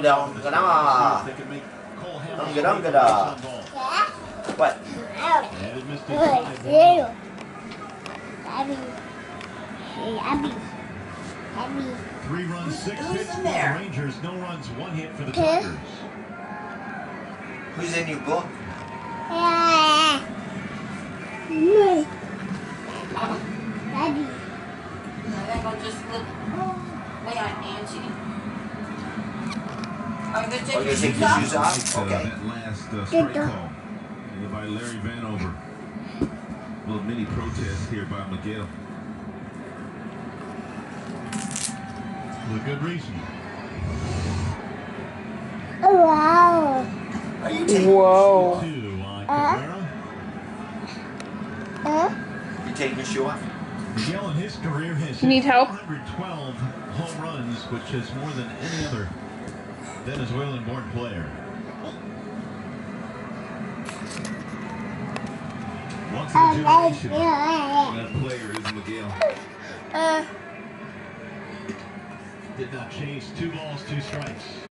Don't get on. Don't get on. What? Three runs, 6 hits for the Rangers. No runs, 1 hit for the Tigers. Who's in your book? Daddy. I gotta go just look way on Angie. Are you gonna take your shoes off? Okay. That last strike call by Larry Vanover. A little mini protest here by Miguel. With good reason. Wow. Are you taking Whoa. You taking your shoe off? Miguel in his career has You need help? 412 home runs, which is more than any other Venezuelan-born player. Once in a generation, that player is Miguel. Did not chase 2 balls, 2 strikes.